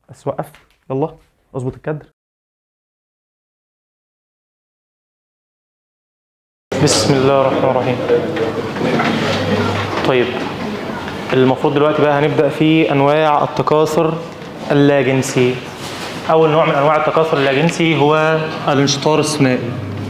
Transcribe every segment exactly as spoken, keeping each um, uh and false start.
بس وقف. يلا اظبط الكادر. بسم الله الرحمن الرحيم. طيب المفروض دلوقتي بقى هنبدأ في أنواع التكاثر اللاجنسي. أول نوع من أنواع التكاثر اللاجنسي هو الانشطار الثنائي.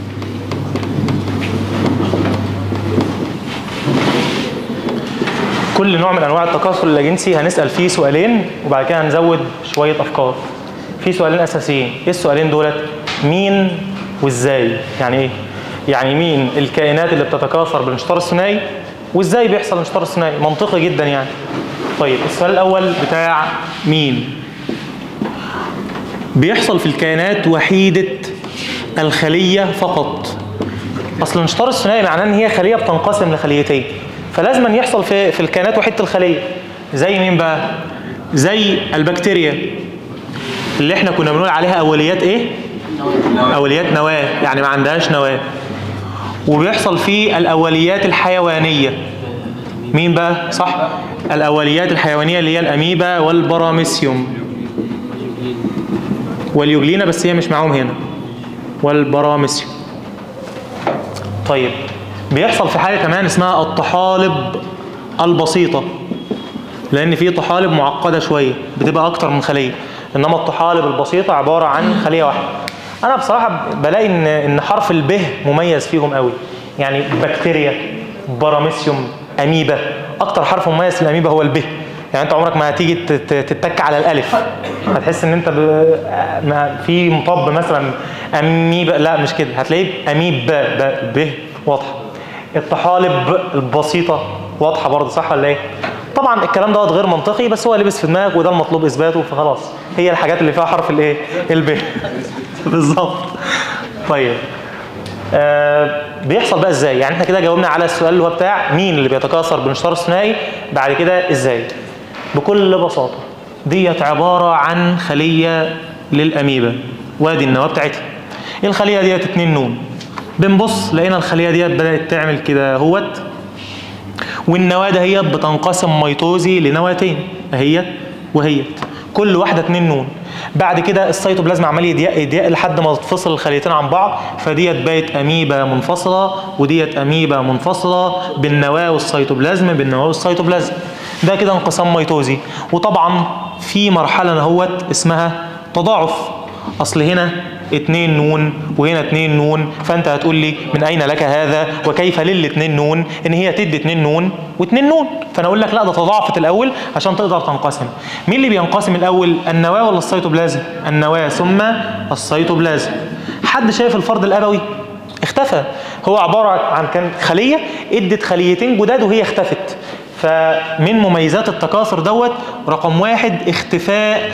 كل نوع من أنواع التكاثر اللاجنسي هنسأل فيه سؤالين وبعد كده هنزود شوية أفكار. في سؤالين أساسيين، إيه السؤالين دولت؟ مين وإزاي؟ يعني إيه؟ يعني مين الكائنات اللي بتتكاثر بالانشطار الثنائي وإزاي بيحصل الانشطار الثنائي؟ منطقي جدا يعني. طيب السؤال الأول بتاع مين؟ بيحصل في الكائنات وحيدة الخلية فقط. أصل الانشطار الثنائي معناه إن هي خلية بتنقسم لخليتين، فلازم يحصل في في الكائنات وحيدة الخلية. زي مين بقى؟ زي البكتيريا اللي احنا كنا بنقول عليها أوليات إيه؟ أوليات نواة، يعني ما عندهاش نواة. وبيحصل في الأوليات الحيوانية. مين بقى؟ صح؟ الأوليات الحيوانية اللي هي الأميبا والبراميسيوم واليوجلينا، بس هي مش معاهم هنا، والبراميسيوم. طيب بيحصل في حاجة كمان اسمها الطحالب البسيطة، لأن في طحالب معقدة شوية بتبقى أكتر من خلية، إنما الطحالب البسيطة عبارة عن خلية واحدة. أنا بصراحة بلاقي إن إن حرف الب مميز فيهم قوي، يعني بكتيريا، براميسيوم، أميبا، أكتر حرف مميز في الأميبا هو الب. يعني أنت عمرك ما هتيجي تتك على الألف هتحس إن أنت في مطب مثلا أميبا، لا مش كده، هتلاقيه أميبا ب واضحة. الطحالب البسيطة واضحة برضه، صح ولا إيه؟ طبعا الكلام دوت غير منطقي، بس هو لبس في دماغك وده المطلوب إثباته، فخلاص هي الحاجات اللي فيها حرف الإيه؟ الب بالظبط. طيب آه بيحصل بقى ازاي؟ يعني احنا كده جاوبنا على السؤال اللي هو بتاع مين اللي بيتكاثر بالانشطار الثنائي، بعد كده ازاي؟ بكل بساطة ديت عبارة عن خلية للأميبا، وادي النواة بتاعتها. الخلية ديت اتنين نون، بنبص لقينا الخلية ديت بدأت تعمل كده اهوت، والنواة دهيت بتنقسم ميتوزي لنواتين اهيت وهيت، كل واحدة اتنين نون. بعد كده السيتوبلازم عمال يضيق يضيق لحد ما تتفصل الخليتين عن بعض، فديت بقت اميبا منفصله وديت اميبا منفصله بالنواه والسيتوبلازم بالنواه والسيتوبلازم. ده كده انقسام ميتوزي. وطبعا في مرحله اهوت اسمها تضاعف، اصل هنا اتنين نون وهنا اتنين نون، فانت هتقول لي من اين لك هذا وكيف للاتنين نون ان هي تدي اتنين نون واتنين نون؟ فانا اقول لك لا، ده تضاعفت الاول عشان تقدر تنقسم. مين اللي بينقسم الاول، النواه ولا السيتوبلازم؟ النواه ثم السيتوبلازم. حد شايف الفرد الابوي؟ اختفى. هو عباره عن كان خليه ادت خليتين جداد وهي اختفت. فمن مميزات التكاثر دوت رقم واحد اختفاء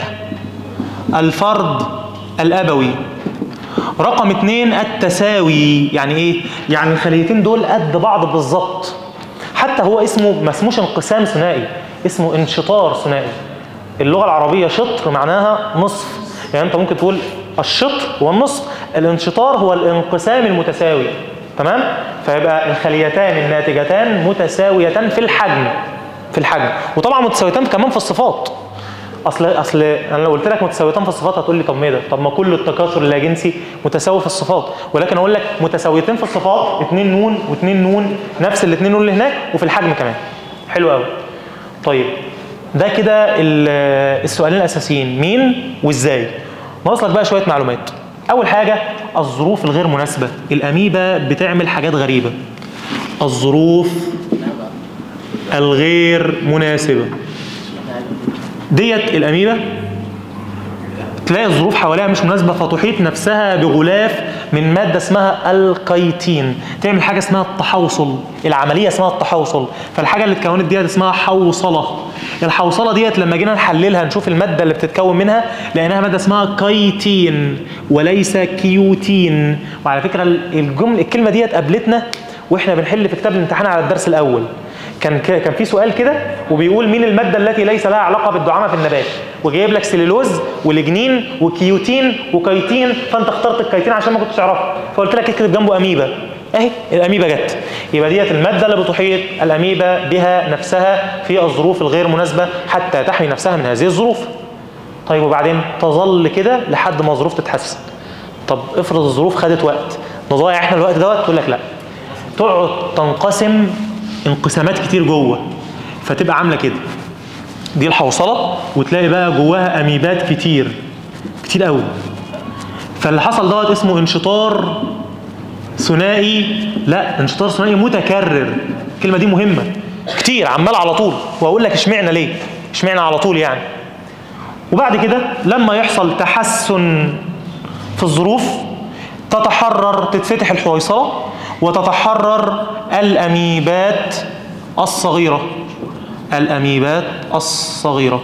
الفرد الابوي. رقم اتنين التساوي. يعني ايه؟ يعني الخليتين دول قد بعض بالظبط. حتى هو اسمه ما اسموش انقسام ثنائي، اسمه انشطار ثنائي. اللغه العربيه شطر معناها نصف، يعني انت ممكن تقول الشطر والنصف، الانشطار هو الانقسام المتساوي. تمام؟ فيبقى الخليتان الناتجتان متساويتان في الحجم في الحجم وطبعا متساويتان كمان في الصفات. اصل اصل انا لو قلت لك متساويتان في الصفات هتقول لي طب ما ده، طب ما كل التكاثر اللاجنسي متساوي في الصفات، ولكن اقول لك متساويتين في الصفات، اتنين نون واتنين نون، نفس الاتنين نون اللي هناك، وفي الحجم كمان. حلو قوي. طيب ده كده السؤالين الاساسيين، مين وازاي. ناقص لك بقى شويه معلومات. اول حاجه الظروف الغير مناسبه. الاميبا بتعمل حاجات غريبه. الظروف الغير مناسبه ديت الاميبا تلاقي الظروف حواليها مش مناسبه، فتحيط نفسها بغلاف من ماده اسمها الكيتين، تعمل حاجه اسمها التحوصل. العمليه اسمها التحوصل. فالحاجه اللي اتكونت ديت اسمها حوصله. الحوصله ديت لما جينا نحللها نشوف الماده اللي بتتكون منها، لقيناها ماده اسمها كيتين وليس كيوتين. وعلى فكره الجمله الكلمه ديت قابلتنا واحنا بنحل في كتاب الامتحان على الدرس الاول. كان كان في سؤال كده وبيقول مين الماده التي ليس لها علاقه بالدعامه في النبات، وجايب لك سليلوز ولجنين وكيوتين وكيتين، فانت اخترت الكيتين عشان ما كنتش تعرفها، فقلت لك اكتب جنبه اميبا. اهي الاميبا جت. يبقى ديت الماده اللي بتحيط الاميبا بها نفسها في الظروف الغير مناسبه حتى تحمي نفسها من هذه الظروف. طيب وبعدين تظل كده لحد ما الظروف تتحسن. طب افرض الظروف خدت وقت، نضيع احنا الوقت دوت؟ تقول لك لا، تقعد تنقسم انقسامات كتير جوه، فتبقى عامله كده، دي الحوصله، وتلاقي بقى جواها اميبات كتير كتير قوي. فاللي حصل دوت اسمه انشطار ثنائي، لا انشطار ثنائي متكرر. الكلمه دي مهمه، كتير عمال على طول، وهقول لك اشمعنى ليه، اشمعنى على طول يعني. وبعد كده لما يحصل تحسن في الظروف تتحرر، تتفتح الحويصله وتتحرر الاميبات الصغيره، الاميبات الصغيره.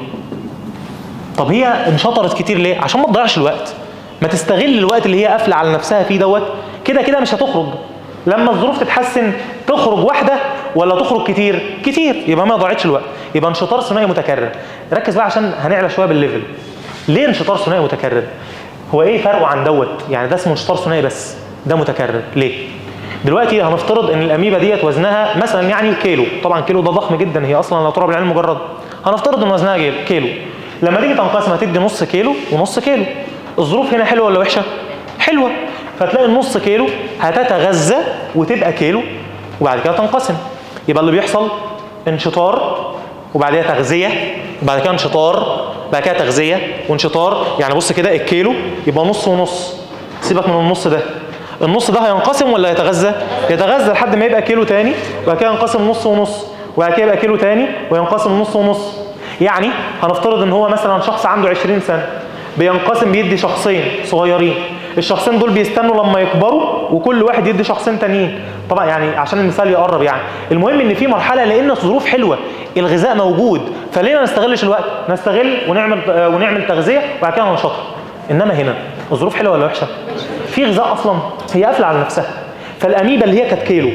طب هي انشطرت كتير ليه؟ عشان ما تضيعش الوقت، ما تستغل الوقت اللي هي قافله على نفسها فيه دوت، كده كده مش هتخرج. لما الظروف تتحسن تخرج واحده ولا تخرج كتير؟ كتير، يبقى ما ضيعتش الوقت، يبقى انشطار ثنائي متكرر. ركز بقى عشان هنعلى شويه بالليفل. ليه انشطار ثنائي متكرر؟ هو ايه فرقه عن دوت؟ يعني ده اسمه انشطار ثنائي بس ده متكرر ليه؟ دلوقتي هنفترض ان الاميبا ديت وزنها مثلا يعني كيلو، طبعا كيلو ده ضخم جدا، هي اصلا لا ترى بالعين المجرد. هنفترض ان وزنها كيلو، لما تيجي تنقسم هتدي نص كيلو ونص كيلو. الظروف هنا حلوه ولا وحشه؟ حلوه، فتلاقي النص كيلو هتتغذى وتبقى كيلو وبعد كده تنقسم. يبقى اللي بيحصل انشطار وبعدها تغذيه، وبعد كده انشطار، بعد كده تغذيه وانشطار. يعني بص كده الكيلو يبقى نص ونص، سيبك من النص ده، النص ده هينقسم ولا يتغذى؟ يتغذى لحد ما يبقى كيلو تاني، وبعد كده ينقسم نص ونص، وبعد كده يبقى كيلو تاني وينقسم نص ونص. يعني هنفترض ان هو مثلا شخص عنده عشرين سنه، بينقسم بيدي شخصين صغيرين، الشخصين دول بيستنوا لما يكبروا وكل واحد يدي شخصين تانيين. طبعا يعني عشان المثال يقرب يعني. المهم ان في مرحله لان الظروف حلوه، الغذاء موجود، فليه ما نستغلش الوقت؟ نستغل ونعمل ونعمل تغذيه وبعد كده ننشطها. انما هنا الظروف حلوه ولا وحشه؟ في غذاء اصلا، هي قافله على نفسها. فالاميبا اللي هي كانت كيلو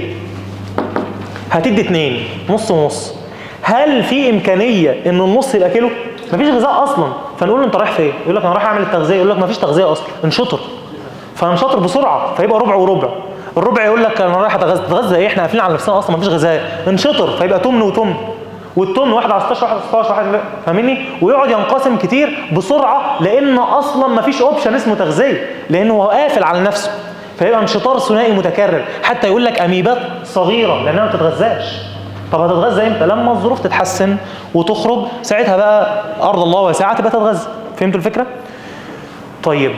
هتدي اتنين، نص ونص. هل في امكانيه ان النص يبقى كيلو؟ مفيش غذاء اصلا، فنقول له انت رايح فين؟ يقول لك انا رايح اعمل التغذيه، يقول لك مفيش تغذيه اصلا، انشطر. فانشطر بسرعه فيبقى ربع وربع. الربع يقول لك انا رايح اتغذى، تتغذى ايه؟ احنا قافلين على نفسنا اصلا، مفيش غذاء. انشطر فيبقى تمن وتمن، والتمن واحد على ستاشر واحد على ستاشر واحد، فاهمني؟ ويقعد ينقسم كتير بسرعه لان اصلا مفيش اوبشن اسمه تغذيه، لانه هو قافل على نفسه. فيبقى انشطار ثنائي متكرر. حتى يقول لك اميبات صغيره لانها ما بتتغذاش. طب هتتغذى امتى؟ لما الظروف تتحسن وتخرج، ساعتها بقى ارض الله واسعه تبقى تتغذى. فهمتوا الفكره؟ طيب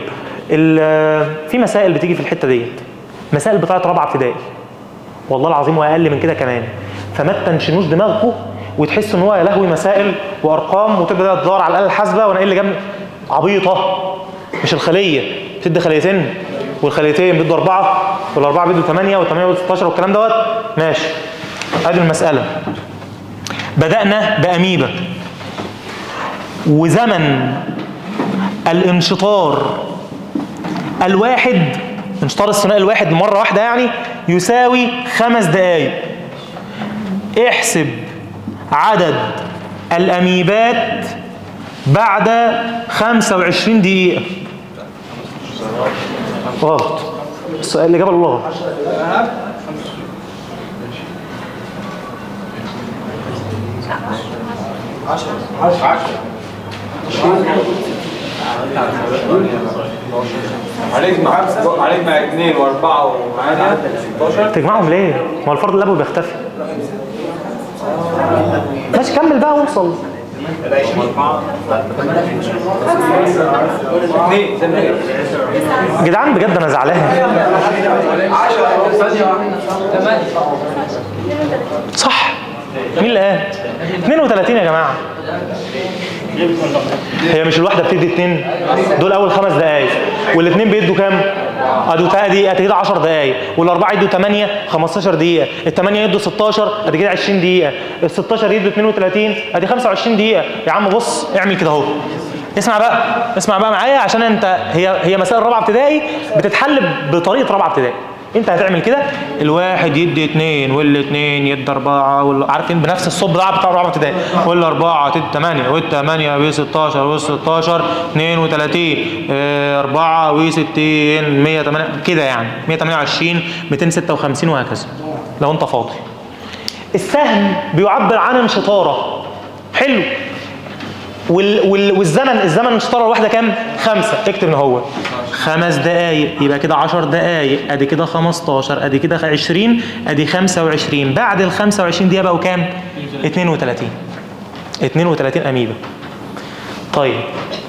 في مسائل بتيجي في الحته ديت، مسائل بتاعت رابعه ابتدائي والله العظيم واقل من كده كمان. فما تنشنوش دماغكم وتحسوا ان هو يا لهوي مسائل وارقام وتبدا تدور على الاله الحاسبه وانا ايه اللي جنبي عبيطه. مش الخليه بتدي خليتين والخليتين بيدوا اربعه والاربعه بيدوا ثمانيه والثمانيه بيدوا ستاشر والكلام دوت، ماشي. ادي المساله. بدانا باميبا، وزمن الانشطار الواحد، انشطار الثنائي الواحد مره واحده يعني يساوي خمس دقائق. احسب عدد الاميبات بعد خمسة وعشرين دقيقه. غلط، السؤال اللي جابه غلط. عليك مع عليك مع اثنين واربعه ومعانا ستاشر. تجمعهم ليه؟ ما هو الفرد الابوي بيختفي. ماشي كمل بقى ووصل. جدعان بجد انا زعلان. صح، مين اللي قال؟ اتنين وتلاتين يا جماعه. هي مش الواحده بتدي اتنين؟ دول اول خمس دقايق، والاثنين بيدوا كام؟ ادوا دقيقه كده عشر دقايق، والاربعه يدوا ثمانية خمستاشر دقيقه، الثمانيه يدوا ستاشر ادي كده عشرين دقيقه، ال ستاشر يدوا اتنين وتلاتين ادي خمسة وعشرين دقيقه. يا عم بص اعمل كده اهو. اسمع بقى اسمع بقى معايا عشان انت هي هي مسائل رابعه ابتدائي بتتحل بطريقه رابعه ابتدائي. انت هتعمل كده، الواحد يدي اثنين والاثنين يدي اربعه وال... عارفين بنفس الصوب ده بتاع رابعه ابتدائي، والاربعه تدي ثمانيه والثمانيه ب ستاشر والستاشر اثنين وثلاثين اربعه وستين مية وتمانية كده يعني مية وتمانية وعشرين ميتين وستة وخمسين وهكذا لو انت فاضي. السهم بيعبر عن انشطاره. حلو. وال وال والزمن الزمن الانشطار الواحده كام؟ خمسه. اكتب ان هو خمس دقائق، يبقى كده عشر دقائق، ادي كده خمستاشر، ادي كده عشرين، ادي خمسة وعشرين. بعد ال خمسة وعشرين دقيقه بقوا كام؟ اتنين وتلاتين. اتنين وتلاتين اميبا. طيب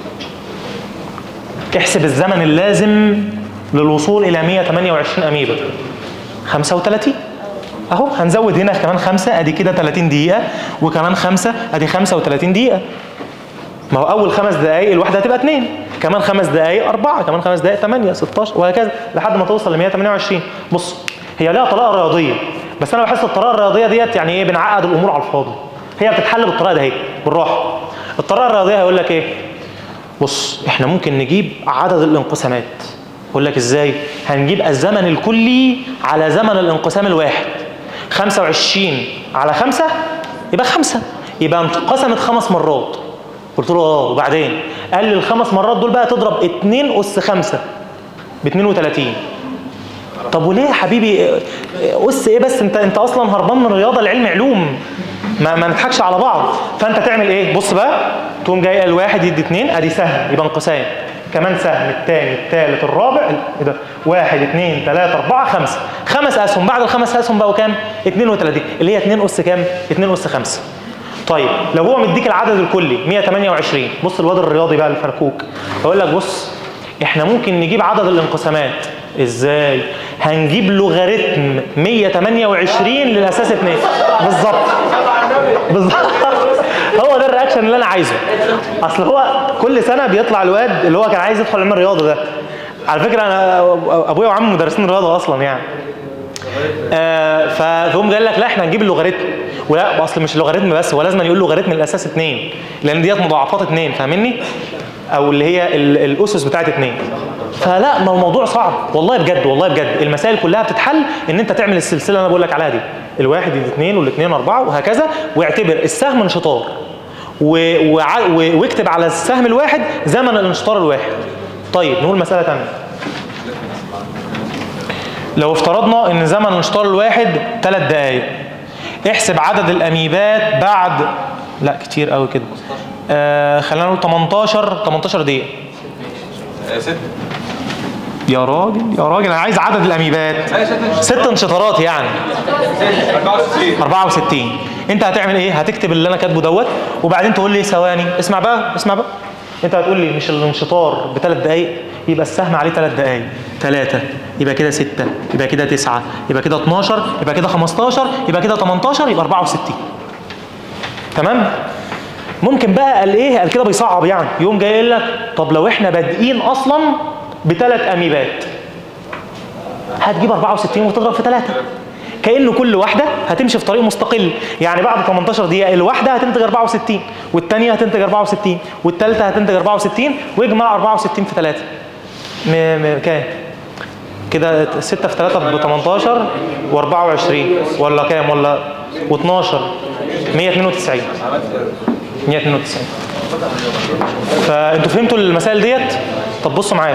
احسب الزمن اللازم للوصول الى مية وتمانية وعشرين اميبا. خمسة وتلاتين اهو، هنزود هنا كمان خمسة، ادي كده تلاتين دقيقة، وكمان خمسة ادي خمسة وتلاتين دقيقة. ما هو اول خمس دقائق الواحدة هتبقى اتنين، كمان خمس دقائق أربعة، كمان خمس دقائق تمانية، ستاشر، وهكذا لحد ما توصل ل مية وتمانية وعشرين. بص هي ليها طريقة رياضية، بس انا بحس الطريقة الرياضية ديت يعني ايه، بنعقد الامور على الفاضي. هي بتتحل بالطريقة دي بالراحة. الطريقة الرياضية هيقول لك ايه؟ بص احنا ممكن نجيب عدد الانقسامات. يقول لك ازاي؟ هنجيب الزمن الكلي على زمن الانقسام الواحد. خمسة وعشرين على خمسة يبقى خمسة، يبقى انقسمت خمس مرات. قلت له اه، وبعدين قال لي الخمس مرات دول بقى تضرب اتنين اس خمسة ب اتنين وتلاتين. طب وليه يا حبيبي اس ايه بس؟ انت انت اصلا هربان من الرياضه لعلم علوم، ما, ما نضحكش على بعض. فانت تعمل ايه؟ بص بقى، تقوم جاي الواحد يدي اتنين، ادي سهم يبقى انقسام، كمان سهم، الثاني الثالث الرابع، ايه ده؟ واحد اثنين ثلاثة أربعة خمسة، خمس أسهم. بعد الخمس أسهم بقوا كام؟ اتنين وتلاتين، اللي هي اتنين أس كام؟ اتنين أس خمسة. طيب لو هو مديك العدد الكلي مية وتمانية وعشرين، بص الواد الرياضي بقى الفركوك يقول لك بص احنا ممكن نجيب عدد الانقسامات. ازاي؟ هنجيب لوغاريتم مية وتمانية وعشرين للأساس اتنين. بالظبط بالظبط هو ده الرياكشن اللي انا عايزه. اصل هو كل سنه بيطلع الواد اللي هو كان عايز يدخل علم الرياضه ده. على فكره انا ابويا وعمي مدرسين رياضه اصلا يعني. آه فهم قال لك لا احنا هنجيب اللوغاريتم، ولا اصل مش اللوغاريتم بس، هو لازم يقول لوغاريتم الاساس اتنين، لان ديت مضاعفات اتنين، فاهمني؟ او اللي هي الاسس بتاعت اتنين. فلا، ما الموضوع صعب والله بجد، والله بجد المسائل كلها بتتحل ان انت تعمل السلسله اللي انا بقول لك عليها دي، الواحد الاثنين والاثنين اربعه وهكذا، واعتبر السهم انشطار واكتب على السهم الواحد زمن الانشطار الواحد. طيب نقول مساله ثانيه. لو افترضنا ان زمن الانشطار الواحد ثلاث دقائق، احسب عدد الاميبات بعد، لا كتير قوي كده، آه خلينا نقول تمنتاشر تمنتاشر دقيقه. ست يا راجل يا راجل انا عايز عدد الاميبات ست انشطارات يعني أربعة وستين. انت هتعمل ايه؟ هتكتب اللي انا كاتبه دوت، وبعدين تقول لي ثواني، اسمع بقى اسمع بقى، انت هتقول لي مش الانشطار بثلاث دقائق، يبقى السهم عليه ثلاث دقائق، ثلاثة يبقى كده ستة، يبقى كده تسعة، يبقى كده اتناشر، يبقى كده خمستاشر، يبقى كده تمنتاشر، يبقى أربعة وستين. تمام؟ ممكن بقى قال ايه؟ قال كده بيصعب يعني، يقوم جاي يقول لك طب لو احنا بادئين اصلا بثلاث اميبات هتجيب أربعة وستين وتضرب في ثلاثة، كأنه كل واحدة هتمشي في طريق مستقل. يعني بعد تمنتاشر دقيقة الواحدة هتنتج أربعة وستين، والثانية هتنتج أربعة وستين، والثالثة هتنتج أربعة وستين، واجمع أربعة وستين في ثلاثة كام؟ كده ستة في ثلاثة ب تمنتاشر وأربعة وعشرين ولا كام ولا واتناشر، مية واتنين وتسعين. مية واتنين وتسعين. فانتوا فهمتوا المسائل ديت؟ طب بصوا معايا،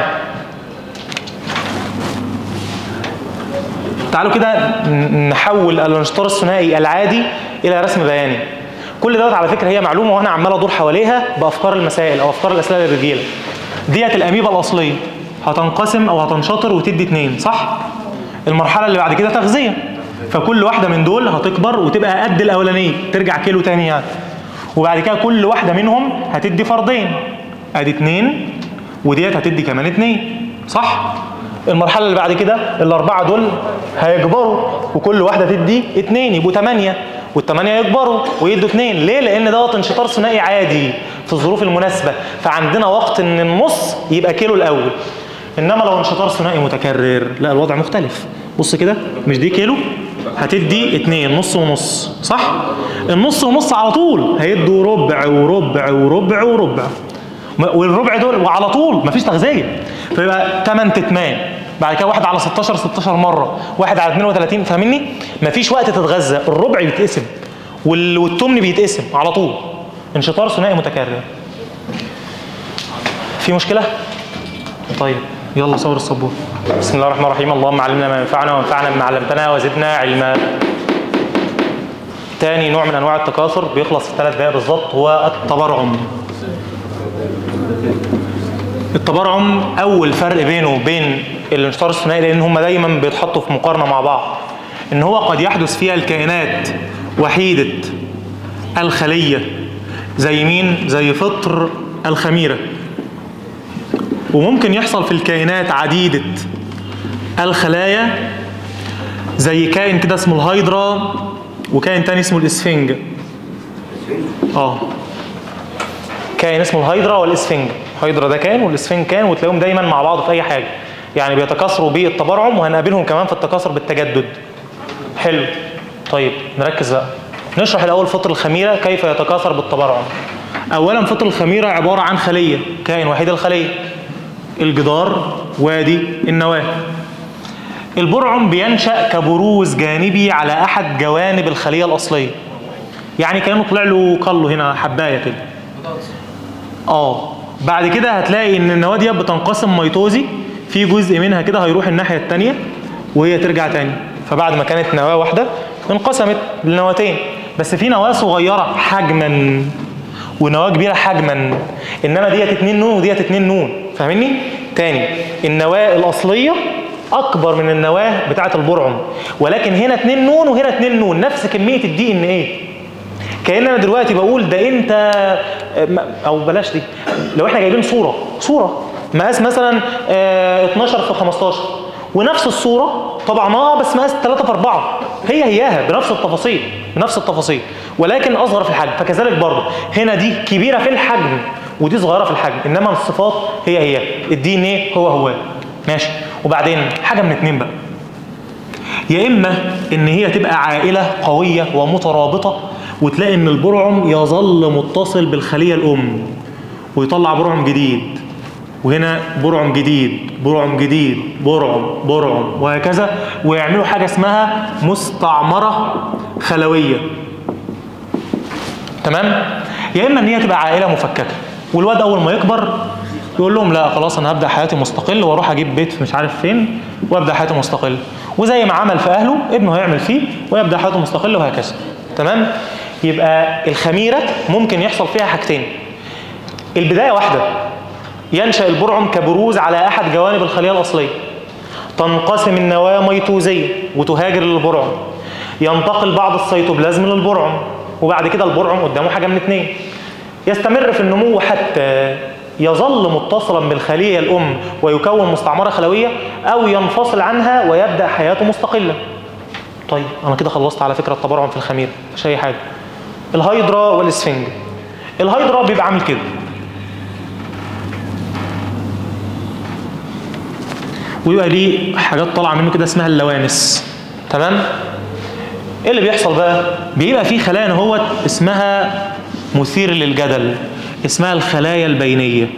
تعالوا كده نحول الانشطار الثنائي العادي الى رسم بياني. كل دوت على فكره هي معلومه وانا عمال ادور حواليها بافكار المسائل او افكار الاسئله اللي بتجيلك. ديت الاميبا الاصليه هتنقسم او هتنشطر وتدي اتنين، صح؟ المرحله اللي بعد كده تغذيه، فكل واحده من دول هتكبر وتبقى قد الاولانيه، ترجع كيلو تاني يعني. وبعد كده كل واحده منهم هتدي فردين، ادي اتنين، وديت هتدي كمان اتنين، صح؟ المرحله اللي بعد كده الاربعه دول هيكبروا وكل واحده تدي اتنين، يبقوا تمانية، والتمانية يكبروا ويدوا اتنين. ليه؟ لان دوت انشطار ثنائي عادي في الظروف المناسبه، فعندنا وقت ان النص يبقى كيلو الاول. انما لو انشطار ثنائي متكرر لا، الوضع مختلف. بص كده، مش دي كيلو هتدي اتنين، نص ونص، صح؟ النص ونص على طول هيدوا ربع وربع وربع وربع، والربع دول وعلى طول مفيش تغذيه، فيبقى تمن تتمان. بعد كده واحد على ستاشر ستاشر مره، واحد على اتنين وتلاتين، فاهمني؟ مفيش وقت تتغذى، الربع بيتقسم والتمن بيتقسم على طول. انشطار ثنائي متكرر. في مشكله؟ طيب يلا صور السبوره. بسم الله الرحمن الرحيم. اللهم علمنا ما ينفعنا وانفعنا بما علمتنا وزدنا علما. تاني نوع من انواع التكاثر بيخلص في ثلاث دقائق بالظبط هو التبرعم. التبرعم اول فرق بينه وبين الانشطار الثنائي، لان هم دايما بيتحطوا في مقارنه مع بعض، ان هو قد يحدث فيها الكائنات وحيده الخليه زي مين؟ زي فطر الخميره. وممكن يحصل في الكائنات عديده الخلايا زي كائن كده اسمه الهيدرا وكائن تاني اسمه الاسفنج. اه كائن اسمه الهيدرا والاسفنج. هيدرا ده كائن والاسفنج كائن، وتلاقيهم دايما مع بعض في اي حاجه، يعني بيتكاثروا بالتبرعم، وهنقابلهم كمان في التكاثر بالتجدد. حلو. طيب نركز بقى، نشرح الاول فطر الخميره كيف يتكاثر بالتبرعم. اولا فطر الخميره عباره عن خليه، كائن وحيد الخليه، الجدار وادي النواه. البرعم بينشأ كبروز جانبي على احد جوانب الخليه الاصليه، يعني كانه طلع له قله هنا حبايه كده. اه بعد كده هتلاقي ان النواه دي بتنقسم ميتوزي، في جزء منها كده هيروح الناحيه الثانيه وهي ترجع تاني. فبعد ما كانت نواه واحده انقسمت لنواتين، بس في نواه صغيره حجما ونواه كبيره حجما، انما ديت اتنين نون وديت اتنين نون. فاهمني؟ تاني، النواه الاصليه اكبر من النواه بتاعه البرعم، ولكن هنا اتنين نون وهنا اتنين نون، نفس كميه الدي ان ايه. كأن انا دلوقتي بقول ده انت، او بلاش دي، لو احنا جايبين صوره صوره مقاس مثلا اتناشر في خمستاشر، ونفس الصوره طبعناها بس مقاس تلاتة في أربعة، هي هياها بنفس التفاصيل بنفس التفاصيل ولكن اصغر في الحجم. فكذلك برضه هنا دي كبيره في الحجم ودي صغيره في الحجم، انما الصفات هي هي، الدي ان ايه هو هو. ماشي. وبعدين حاجه من اتنين بقى، يا اما ان هي تبقى عائله قويه ومترابطه، وتلاقي ان البرعم يظل متصل بالخليه الام ويطلع برعم جديد، وهنا برعم جديد برعم جديد برعم برعم وهكذا، ويعملوا حاجه اسمها مستعمره خلويه. تمام؟ يا اما ان هي تبقى عائله مفككه، والواد اول ما يكبر يقول لهم لا خلاص انا هبدا حياتي مستقل واروح اجيب بيت في مش عارف فين وابدا حياتي مستقل، وزي ما عمل في اهله ابنه هيعمل فيه ويبدا حياته مستقل وهكذا. تمام؟ يبقى الخميره ممكن يحصل فيها حاجتين، البدايه واحده، ينشأ البرعم كبروز على احد جوانب الخليه الاصليه، تنقسم النواه ميتوزيه وتهاجر للبرعم، ينتقل بعض السيتوبلازم للبرعم، وبعد كده البرعم قدامه حاجه من اتنين، يستمر في النمو حتى يظل متصلا بالخليه الام ويكون مستعمره خلويه، او ينفصل عنها ويبدا حياته مستقله. طيب انا كده خلصت على فكره التبرعم في الخميره، مش اي حاجه. الهيدرا والاسفنج. الهيدرا بيبقى عامل كده، ويبقى ليه حاجات طالعه منه كده اسمها اللوانس. تمام؟ ايه اللي بيحصل بقى؟ بيبقى فيه خلايا اهوت اسمها مثير للجدل، اسمها الخلايا البينيه.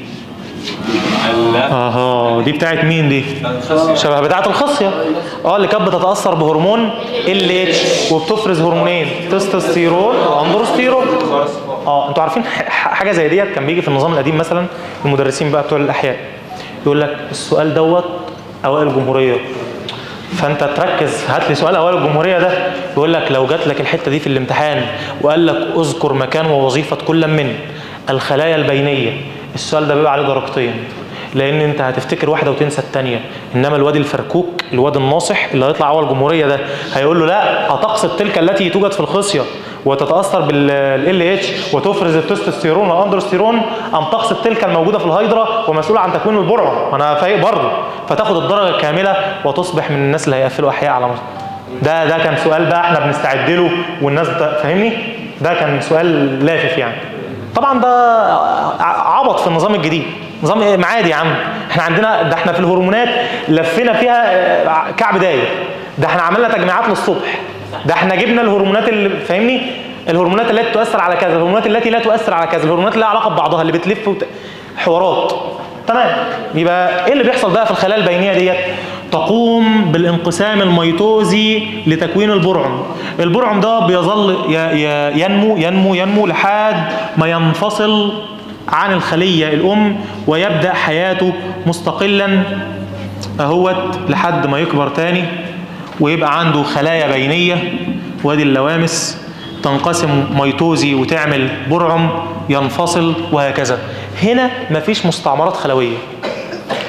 اها دي بتاعت مين دي؟ شبه بتاعت الخصيه. اه اللي كانت بتتاثر بهرمون ال اتش وبتفرز هرمونين تستوستيرون واندروستيرون. اه انتوا عارفين حاجه زي ديت كان بيجي في النظام القديم مثلا المدرسين بقى بتوع الاحياء يقول لك السؤال دوت اوائل الجمهوريه، فانت تركز هات لي سؤال اوائل الجمهوريه ده، يقول لك لو جات لك الحته دي في الامتحان وقال لك اذكر مكان ووظيفه كل من الخلايا البينيه، السؤال ده بيبقى عليه درجتين، لان انت هتفتكر واحده وتنسى الثانيه، انما الواد الفركوك الواد الناصح اللي هيطلع اول الجمهوريه ده هيقول له لا هتقصد تلك التي توجد في الخصيه وتتاثر بالال اتش وتفرز التستوستيرون والاندروستيرون، ام تقصد تلك الموجوده في الهيدرا ومسؤوله عن تكوين البرعم؟ انا فايق برضه، فتاخد الدرجه الكامله وتصبح من الناس اللي هيقفلوا احياء على مصر. ده ده كان سؤال بقى احنا بنستعد له والناس فاهمني؟ ده كان سؤال لافف يعني. طبعا ده عبط في النظام الجديد، نظام ايه معادي يا عم، احنا عندنا ده احنا في الهرمونات لفينا فيها كعب داير، ده احنا عملنا تجميعات للصبح، ده احنا جبنا الهرمونات اللي فاهمني، الهرمونات التي تؤثر على كذا، الهرمونات التي لا تؤثر على كذا، الهرمونات اللي لها علاقه ببعضها اللي بتلف وت... حوارات. تمام؟ يبقى ايه اللي بيحصل بقى في الخلايا البينيه ديت؟ تقوم بالانقسام الميتوزي لتكوين البرعم. البرعم ده بيظل ينمو ينمو ينمو لحد ما ينفصل عن الخليه الام ويبدا حياته مستقلا اهوت لحد ما يكبر تاني ويبقى عنده خلايا بينيه، وادي اللوامس، تنقسم ميتوزي وتعمل برعم، ينفصل وهكذا. هنا مفيش مستعمرات خلويه،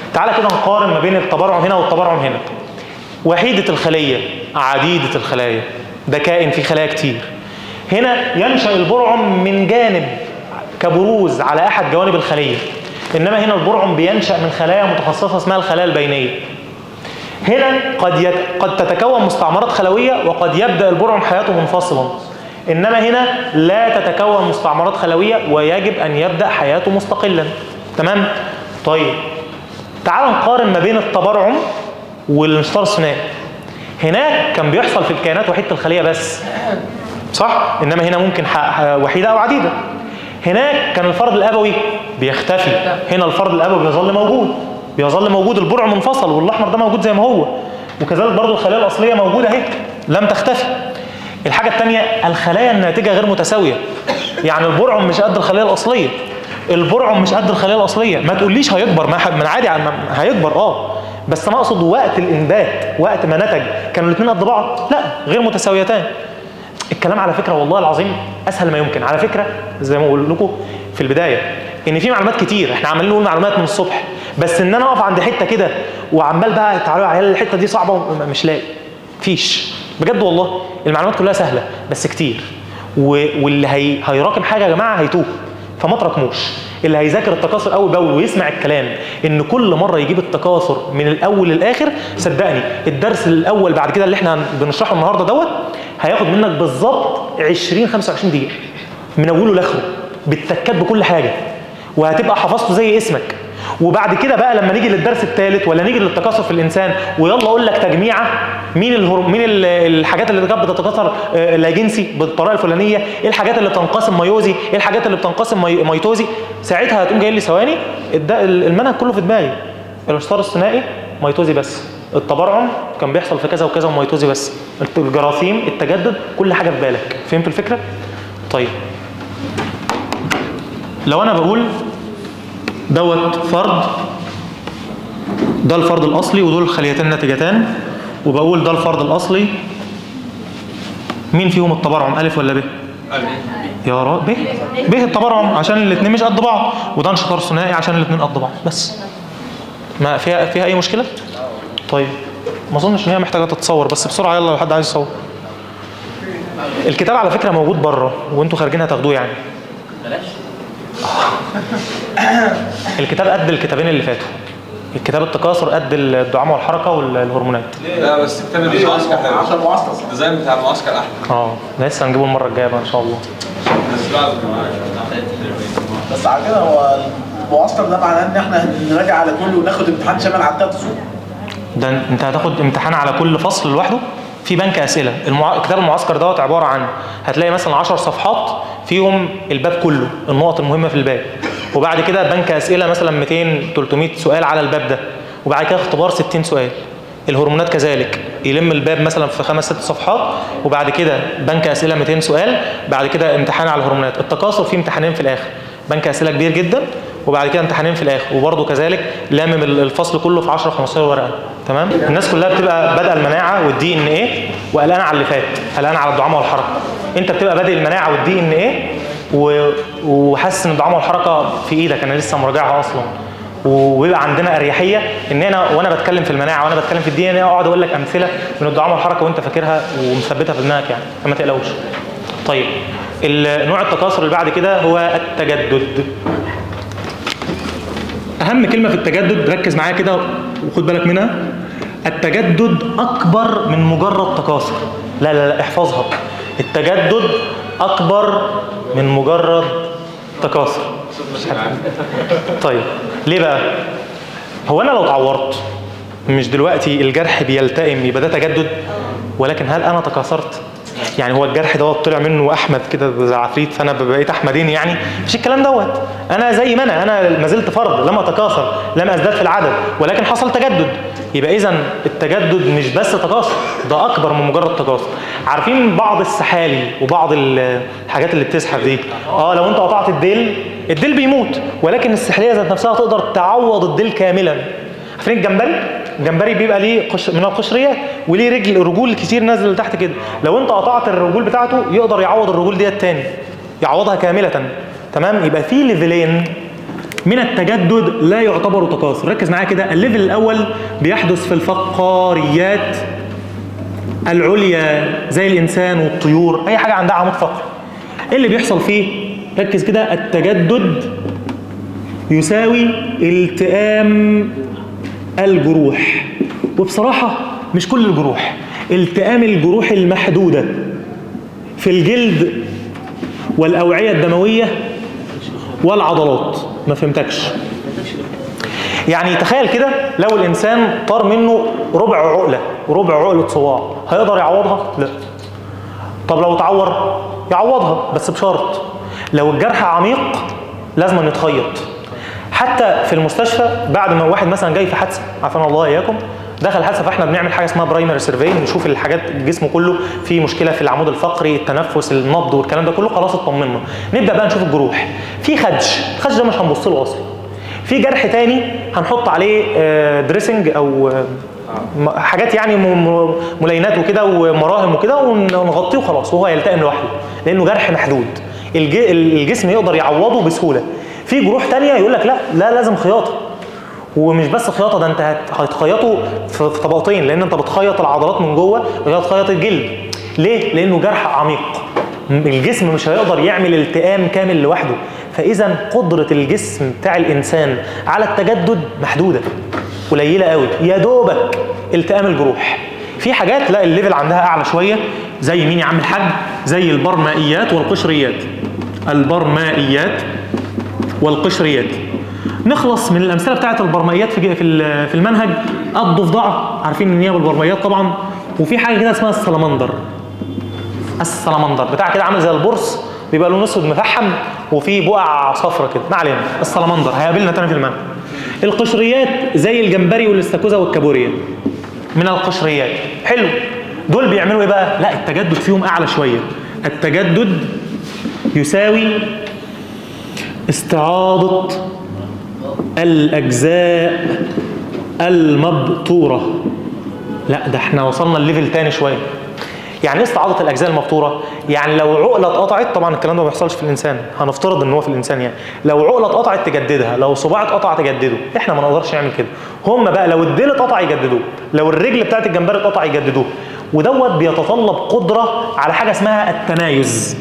تعالى كده نقارن ما بين التبرعم هنا والتبرعم هنا. وحيدة الخلية، عديدة الخلايا، ده كائن فيه خلايا كتير. هنا ينشأ البرعم من جانب كبروز على أحد جوانب الخلية، إنما هنا البرعم بينشأ من خلايا متخصصة اسمها الخلايا البينية. هنا قد يت... قد تتكون مستعمرات خلوية وقد يبدأ البرعم حياته منفصلا، إنما هنا لا تتكون مستعمرات خلوية ويجب أن يبدأ حياته مستقلا. تمام؟ طيب تعالوا نقارن ما بين التبرعم والانشطار الثنائي. هناك كان بيحصل في الكائنات وحيدة الخلية بس، صح؟ إنما هنا ممكن وحيدة أو عديدة. هناك كان الفرد الأبوي بيختفي، هنا الفرد الأبوي بيظل موجود، بيظل موجود، البرعم منفصل والأحمر ده موجود زي ما هو، وكذلك برضو الخلايا الأصلية موجودة اهي لم تختفي. الحاجة الثانية الخلايا الناتجة غير متساوية، يعني البرعم مش قد الخلايا الأصلية، البرعم مش قد الخلايا الأصلية. ما تقوليش هيكبر، ما من عادي هيكبر اه، بس انا اقصد وقت الانبات، وقت ما نتج كانوا الاثنين قد بعض؟ لا، غير متساويتان. الكلام على فكره والله العظيم اسهل ما يمكن. على فكره زي ما بقول لكم في البدايه ان في معلومات كتير، احنا عمالين نقول معلومات من الصبح، بس ان انا اقف عند حته كده وعمال بقى تعالوا يا عيال الحته دي صعبه مش لاقي، فيش بجد والله. المعلومات كلها سهله بس كتير، واللي هي... هيراكم حاجه يا جماعه هيتوه، فما تراكموش. اللي هيذاكر التكاثر اول باول ويسمع الكلام ان كل مره يجيب التكاثر من الاول للاخر، صدقني الدرس الاول بعد كده اللي احنا بنشرحه النهارده دوت هياخد منك بالظبط عشرين خمسة وعشرين دقيقه من اوله لاخره بالتكات بكل حاجه، وهتبقى حفظته زي اسمك. وبعد كده بقى لما نيجي للدرس الثالث ولا نيجي للتكاثر في الانسان ويلا اقول لك تجميعه مين الهر... مين الحاجات اللي كانت بتتكاثر لا جنسي بالطريقه الفلانيه، ايه الحاجات اللي بتنقسم ميوزي، ايه الحاجات اللي بتنقسم مي... ميتوزي، ساعتها هتقوم جاي لي ثواني المنهج كله في دماغي. الانشطار الثنائي ميتوزي بس، التبرعم كان بيحصل في كذا وكذا وميتوزي بس، الجراثيم التجدد كل حاجه في بالك. فهمتوا الفكره؟ طيب لو انا بقول دوت فرد، ده الفرد الاصلي ودول الخليتين الناتجتان، وبقول ده الفرد الاصلي، مين فيهم التبرعم الف ولا ب؟ الف. يا رب ب ب التبرعم عشان الاثنين مش قد بعض، وده انشطار ثنائي عشان الاثنين قد بعض بس. ما فيها فيها اي مشكله؟ طيب ما اظنش ان هي محتاجه تتصور، بس بسرعه يلا لو حد عايز يصور. الكتاب على فكره موجود بره وانتوا خارجين هتاخدوه يعني. بلاش. الكتاب قد الكتابين اللي فاتوا، الكتاب التكاثر قد الدعامه والحركه والهرمونات. لا بس كتاب المعسكر حلو عشان المعسكر، الديزاين بتاع المعسكر احلى. اه لسه هنجيبه المره الجايه بقى ان شاء الله. بس على كده هو المعسكر ده معناه ان احنا نراجع على كله وناخد امتحان شامل على الثلاث فصول؟ ده انت هتاخد امتحان على كل فصل لوحده في بنك اسئله. المع... كتاب المعسكر دوت عباره عن هتلاقي مثلا عشر صفحات فيهم الباب كله، النقط المهمه في الباب، وبعد كده بنك اسئله مثلا مئتين ثلاثمئة سؤال على الباب ده، وبعد كده اختبار ستين سؤال. الهرمونات كذلك يلم الباب مثلا في خمس ست صفحات، وبعد كده بنك اسئله مئتين سؤال، بعد كده امتحان على الهرمونات. التكاثر فيه امتحانين في الاخر، بنك اسئله كبير جدا وبعد كده امتحانين في الاخر، وبرده كذلك لامم الفصل كله في عشرة خمستاشر ورقه. تمام؟ الناس كلها بتبقى بادئه المناعه والدي ان ايه وقلقانه على اللي فات، قلقانه على الدعامه والحركه. انت بتبقى بادئ المناعه والدي ان ايه وحاسس ان الدعامه والحركه في ايدك، انا لسه مراجعها اصلا، وبيبقى عندنا اريحيه ان انا وانا بتكلم في المناعه وانا بتكلم في الدي ان ايه اقعد اقول لك امثله من الدعامه والحركه وانت فاكرها ومثبتها في دماغك يعني، فما تقلقوش. طيب النوع التكاثر اللي بعد كده هو التجدد. اهم كلمه في التجدد ركز معايا كده وخد بالك منها، التجدد اكبر من مجرد تكاثر. لا لا لا احفظها، التجدد اكبر من مجرد تكاثر. طيب ليه بقى؟ هو انا لو اتعورت مش دلوقتي الجرح بيلتئم يبقى ده تجدد؟ ولكن هل انا تكاثرت؟ يعني هو الجرح دوت طلع منه احمد كده زي عفريت فانا بقيت احمدين يعني؟ مش الكلام دوت. انا زي ما انا انا ما زلت فرد، لم اتكاثر، لم ازداد في العدد، ولكن حصل تجدد. يبقى اذا التجدد مش بس تكاثر، ده اكبر من مجرد تكاثر. عارفين بعض السحالي وبعض الحاجات اللي بتزحف دي، اه لو انت قطعت الديل الديل بيموت، ولكن السحليه ذات نفسها تقدر تعوض الديل كاملا. عارفين الجمبري؟ الجمبري بيبقى ليه قش... من القشريات وليه رجل رجول كتير نازله لتحت كده، لو انت قطعت الرجول بتاعته يقدر يعوض الرجول ديت تاني، يعوضها كامله. تمام؟ يبقى في ليفلين من التجدد لا يعتبر تكاثر. ركز معايا كده، الليفل الاول بيحدث في الفقاريات العليا زي الانسان والطيور، اي حاجه عندها عمود فقري. ايه اللي بيحصل فيه؟ ركز كده، التجدد يساوي التئام الجروح. وبصراحه مش كل الجروح، التئام الجروح المحدوده في الجلد والاوعيه الدمويه والعضلات. ما فهمتكش؟ يعني تخيل كده لو الانسان طار منه ربع عقله وربع عقله صباع، هيقدر يعوضها؟ لا. طب لو اتعور يعوضها بس بشرط لو الجرح عميق لازم يتخيط. حتى في المستشفى بعد ما واحد مثلا جاي في حادثه، عافانا الله اياكم، دخل حادثه، فاحنا بنعمل حاجه اسمها برايمري سيرفي، نشوف الحاجات جسمه كله فيه مشكله في العمود الفقري، التنفس، النبض والكلام ده كله، خلاص اطمنا. نبدا بقى نشوف الجروح. في خدش، الخدش ده مش هنبص له اصلا. في جرح تاني هنحط عليه دريسنج او حاجات يعني ملينات وكده ومراهم وكده ونغطيه وخلاص، وهو يلتئم لوحده لانه جرح محدود الجسم يقدر يعوضه بسهوله. في جروح تانيه يقول لك لا لا لازم خياطه، ومش بس خياطه، ده انت هتخيطه في طبقتين، لان انت بتخيط العضلات من جوه وهتخيط الجلد. ليه؟ لانه جرح عميق، الجسم مش هيقدر يعمل التئام كامل لوحده. فاذا قدره الجسم بتاع الانسان على التجدد محدوده قليله قوي، يا دوبك التئام الجروح. في حاجات لا الليفل عندها اعلى شويه، زي مين يا عم الحاج؟ زي البرمائيات والقشريات. البرمائيات والقشريات. نخلص من الامثله بتاعت البرمائيات في في المنهج. الضفدعه، عارفين ان هي بالبرمائيات طبعا. وفي حاجه كده اسمها السلمندر. السلمندر بتاع كده عامل زي البرص، بيبقى لونه اسود مفحم وفي بقع صفرة كده، ما علينا. السلمندر هيقابلنا تاني في المنهج. القشريات زي الجمبري والاستاكوزا والكابوريا من القشريات. حلو، دول بيعملوا ايه بقى؟ لا التجدد فيهم اعلى شويه. التجدد يساوي استعاضه الاجزاء المبتوره. لا ده احنا وصلنا الليفل تاني شويه. يعني ايه استعاضه الاجزاء المبتوره؟ يعني لو عقله اتقطعت، طبعا الكلام ده ما بيحصلش في الانسان، هنفترض ان هو في الانسان. يعني لو عقله اتقطعت تجددها، لو صباع اتقطع تجدده. احنا ما نقدرش نعمل كده. هم بقى لو الديل اتقطع يجددوه، لو الرجل بتاعت الجمبري اتقطع يجددوه. ودوت بيتطلب قدره على حاجه اسمها التمايز.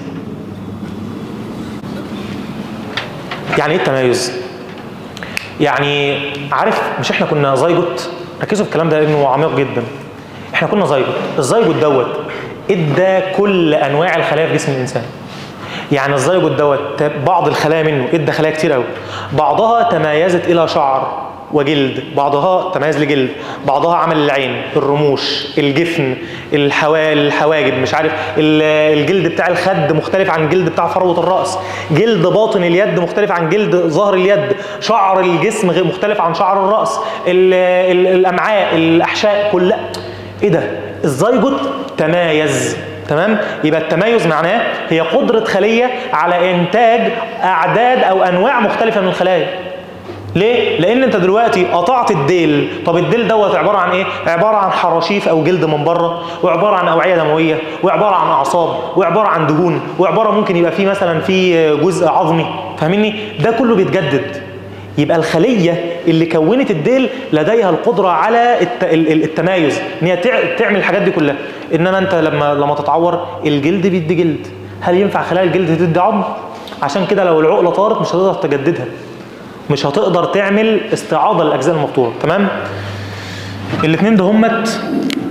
يعني ايه التمايز؟ يعني عارف مش احنا كنا زيجوت؟ ركزوا في الكلام ده لانه عميق جدا. احنا كنا زيجوت، الزيجوت دوت ادى كل انواع الخلايا في جسم الانسان. يعني الزيجوت دوت بعض الخلايا منه ادى خلايا كتير قوي، بعضها تميزت الى شعر وجلد، بعضها تميز لجلد، بعضها عمل العين، الرموش، الجفن، الحوا... الحواجب، مش عارف، الجلد بتاع الخد مختلف عن الجلد بتاع فروة الرأس، جلد باطن اليد مختلف عن جلد ظهر اليد، شعر الجسم غير مختلف عن شعر الرأس، ال... ال... الأمعاء، الأحشاء كلها. ايه ده؟ الزيجوت تمايز. تمام؟ يبقى التمايز معناه هي قدرة خلية على إنتاج أعداد أو أنواع مختلفة من الخلايا. ليه؟ لأن أنت دلوقتي قطعت الديل، طب الديل دوت عبارة عن إيه؟ عبارة عن حراشيف أو جلد من بره، وعبارة عن أوعية دموية، وعبارة عن أعصاب، وعبارة عن دهون، وعبارة ممكن يبقى فيه مثلا فيه جزء عظمي، فاهميني؟ ده كله بيتجدد. يبقى الخلية اللي كونت الديل لديها القدرة على التمايز، ان هي تعمل الحاجات دي كلها. انما انت لما لما تتعور الجلد بيدي جلد، هل ينفع خلايا الجلد تدي عظم؟ عشان كده لو العقلة طارت مش هتقدر تجددها، مش هتقدر تعمل استعاضة للأجزاء المبتورة. تمام؟ الاثنين ده همت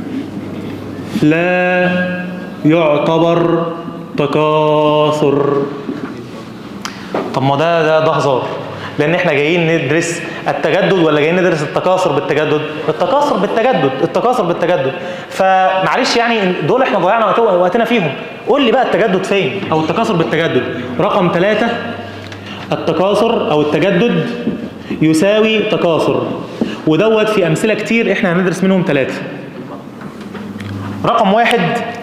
لا يعتبر تكاثر. طب ما ده ده ده هزار، لان احنا جايين ندرس التجدد ولا جايين ندرس التكاثر بالتجدد؟ التكاثر بالتجدد، التكاثر بالتجدد. فمعلش يعني دول احنا ضيعنا وقتنا فيهم. قول لي بقى التجدد فين او التكاثر بالتجدد. رقم ثلاثة، التكاثر او التجدد يساوي تكاثر، ودوت في امثله كتير احنا هندرس منهم ثلاثه. رقم واحد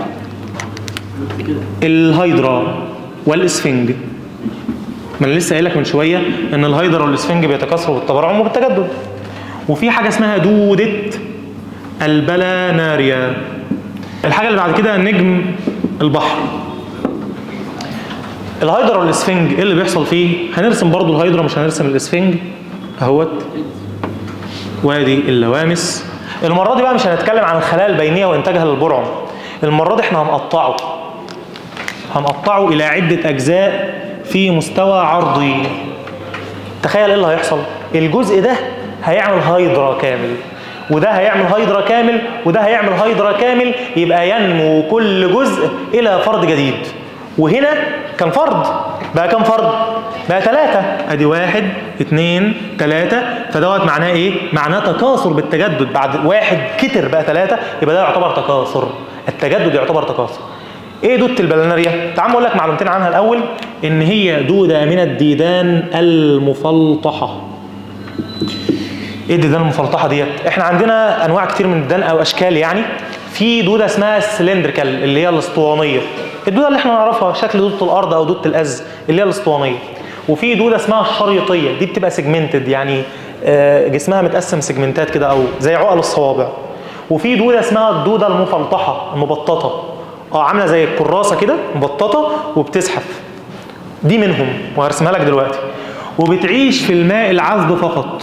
الهيدرا والاسفنج. ما انا لسه قايل لك من شويه ان الهيدرا والاسفنج بيتكاثروا بالتبرعم وبالتجدد. وفي حاجه اسمها دوده البلاناريا. الحاجه اللي بعد كده نجم البحر. الهيدرا والاسفنج ايه اللي بيحصل فيه؟ هنرسم برضو الهيدرا مش هنرسم الاسفنج اهوت، وادي اللوامس. المره دي بقى مش هنتكلم عن الخلايا البينيه وانتاجها للبرعم، المره دي احنا هنقطعه هنقطعه الى عده اجزاء في مستوى عرضي. تخيل ايه اللي هيحصل؟ الجزء ده هيعمل هيدرا كامل، وده هيعمل هيدرا كامل، وده هيعمل هيدرا كامل، يبقى ينمو كل جزء الى فرد جديد. وهنا كان فرد، بقى كام فرد؟ بقى ثلاثة، ادي واحد اثنين ثلاثة، فدوت معناه ايه؟ معناه تكاثر بالتجدد، بعد واحد كتر بقى ثلاثة، يبقى ده يعتبر تكاثر، التجدد يعتبر تكاثر. ايه دودة البلناريا؟ تعال اقول لك معلومتين عنها الاول، ان هي دودة من الديدان المفلطحة. ايه الديدان المفلطحة ديت؟ احنا عندنا انواع كتير من الديدان او اشكال يعني. في دودة اسمها السلندريكال اللي هي الاسطوانية، الدودة اللي احنا نعرفها شكل دودة الارض او دودة الأز اللي هي الاسطوانية. وفي دودة اسمها الشريطية، دي بتبقى سيجمنتد يعني جسمها متقسم سيجمنتات كده او زي عقل الصوابع. وفي دودة اسمها الدودة المفلطحة المبططة، اه عاملة زي الكراسة كده مبططة وبتزحف، دي منهم وهرسمها لك دلوقتي. وبتعيش في الماء العذب فقط.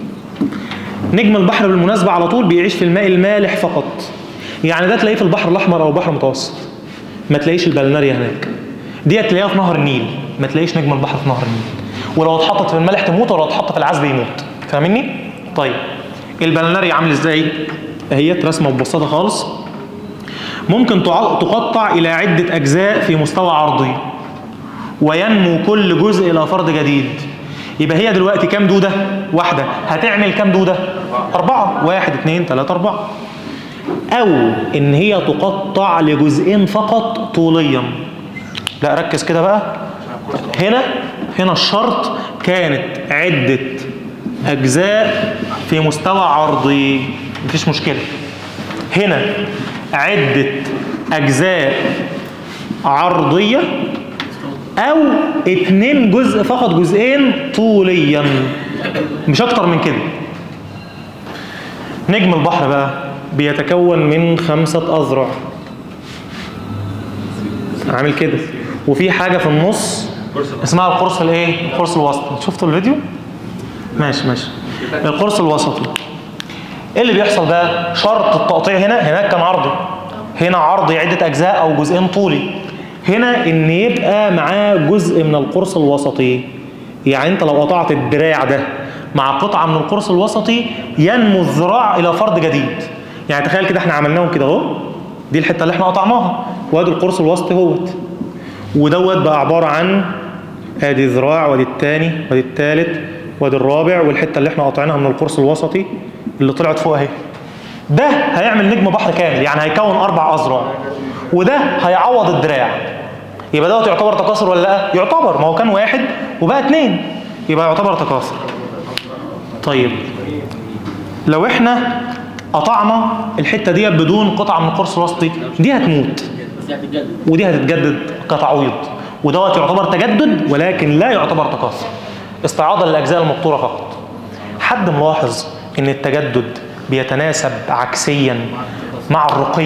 نجم البحر بالمناسبة على طول بيعيش في الماء المالح فقط، يعني ده تلاقيه في البحر الأحمر أو البحر المتوسط، ما تلاقيش البلناريا هناك. دي تلاقيها في نهر النيل، ما تلاقيش نجم البحر في نهر النيل، ولو اتحطت في المالح تموت، ولو اتحطت في العذب يموت. فاهمني؟ طيب البلناريا عامل ازاي؟ هي رسمة مبسطة خالص. ممكن تقطع إلى عدة أجزاء في مستوى عرضي، وينمو كل جزء إلى فرد جديد. يبقى هي دلوقتي كام دودة؟ واحدة، هتعمل كام دودة؟ أربعة، واحد اثنين ثلاثة أربعة. أو إن هي تقطع لجزئين فقط طوليا. لا ركز كده بقى، هنا هنا الشرط كانت عدة أجزاء في مستوى عرضي، مفيش مشكلة. هنا عدة أجزاء عرضية، أو اتنين جزء فقط، جزئين طوليا، مش أكتر من كده. نجم البحر بقى بيتكون من خمسة أذرع عامل كده، وفي حاجة في النص اسمها القرص الايه؟ القرص الوسطي. شفتوا الفيديو؟ ماشي ماشي. القرص الوسطي ايه اللي بيحصل بقى؟ شرط التقطيع هنا، هناك كان عرضي، هنا عرضي عدة أجزاء أو جزئين طولي. هنا إن يبقى معاه جزء من القرص الوسطي، يعني أنت لو قطعت الدراع ده مع قطعة من القرص الوسطي ينمو الذراع إلى فرد جديد. يعني تخيل كده احنا عملناهم كده اهو، دي الحتة اللي احنا قطعناها، وادي القرص الوسطي اهوت، ودوت بقى عبارة عن ادي ذراع، وادي الثاني، وادي الثالث، وادي الرابع، والحتة اللي احنا قطعناها من القرص الوسطي اللي طلعت فوق اهي. ده هيعمل نجم بحر كامل، يعني هيكون أربع أذرع، وده هيعوض الدراع. يبقى دوت يعتبر تكاثر ولا لا؟ يعتبر، ما هو كان واحد وبقى اتنين، يبقى يعتبر تكاثر. طيب لو احنا قطعنا الحته دي بدون قطعه من القرص الوسطي، دي هتموت ودي هتتجدد كتعويض، ودوت يعتبر تجدد ولكن لا يعتبر تكاثر، استعاضه للاجزاء المقطوره فقط. حد ملاحظ ان التجدد بيتناسب عكسيا مع الرقي؟